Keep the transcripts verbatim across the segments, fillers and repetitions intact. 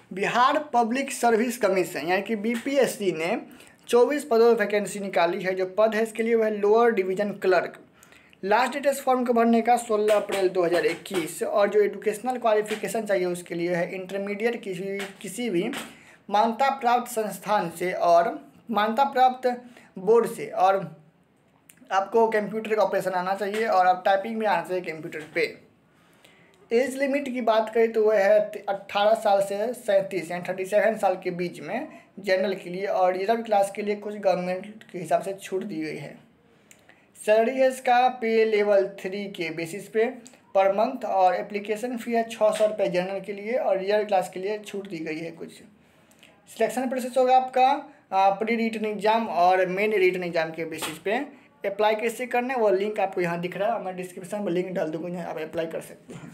Bihar public service commission यानी कि BPSC ने चौबीस पदों में वैकेंसी निकाली है। जो पद है इसके लिए वह lower division clerk. Last date इस फॉर्म को भरने का सोलह अप्रैल दो हज़ार इक्कीस। और जो एजुकेशनल क्वालिफिकेशन चाहिए उसके लिए है इंटरमीडिएट किसी किसी भी मान्यता प्राप्त संस्थान से और मान्यता प्राप्त बोर्ड से, और आपको कंप्यूटर का ऑपरेशन आना चाहिए और आप टाइपिंग में आना चाहिए कंप्यूटर पे। एज लिमिट की बात करें तो वह है अट्ठारह साल से सैंतीस यानी थर्टी सेवन साल के बीच में जनरल के लिए, और रिजर्व क्लास के लिए कुछ गवर्नमेंट के हिसाब से छूट दी गई है। सैलरी है इसका पे लेवल थ्री के बेसिस पे पर मंथ, और एप्लीकेशन फ़ी है छः सौ रुपये जनरल के लिए, और रिजर्व क्लास के लिए छूट दी गई है कुछ। सिलेक्शन प्रोसेस होगा आपका प्री रिटन एग्जाम और मेन रिटन एग्जाम के बेसिस पे। अप्लाई कैसे करना है वो लिंक आपको यहाँ दिख रहा है, मैं डिस्क्रिप्शन में लिंक डाल दूँगा, यहाँ आप अप्लाई कर सकते हैं।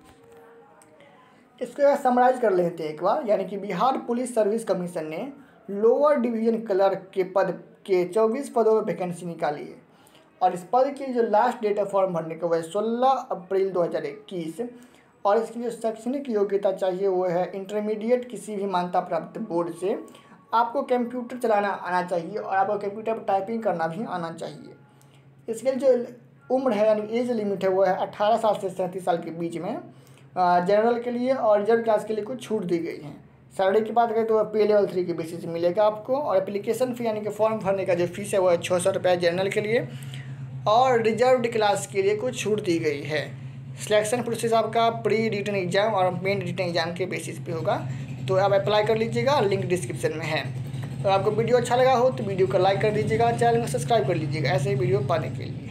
इसको समराइज कर लेते हैं एक बार, यानी कि बिहार पुलिस सर्विस कमीशन ने लोअर डिवीजन क्लर्क के पद के चौबीस पदों में वैकेंसी निकाली है, और इस पद की जो लास्ट डेट है फॉर्म भरने का वह सोलह अप्रैल दो हज़ार इक्कीस। और इसकी जो शैक्षणिक योग्यता चाहिए वो है इंटरमीडिएट किसी भी मान्यता प्राप्त बोर्ड से। आपको कंप्यूटर चलाना आना चाहिए और आपको कंप्यूटर पर टाइपिंग करना भी आना चाहिए। इसके लिए जो उम्र है यानी एज लिमिट है वो है अट्ठारह साल से सैंतीस साल के बीच में जनरल के लिए, और रिजर्व क्लास के लिए कुछ छूट दी गई है। सैलरी की बात करें तो पे लेवल थ्री के बेसिस से मिलेगा आपको, और एप्लीकेशन फ़ी यानी कि फॉर्म भरने का जो फीस है वो है छः सौ रुपये जनरल के लिए, और रिजर्व्ड क्लास के लिए कुछ छूट दी गई है। सिलेक्शन प्रोसेस आपका प्री रिटन एग्जाम और मेन रिटन एग्जाम के बेसिस पे होगा, तो आप अप्लाई कर लीजिएगा, लिंक डिस्क्रिप्शन में है। तो आपको वीडियो अच्छा लगा हो तो वीडियो को लाइक कर दीजिएगा, चैनल को सब्सक्राइब कर लीजिएगा ऐसे ही वीडियो पाने के लिए।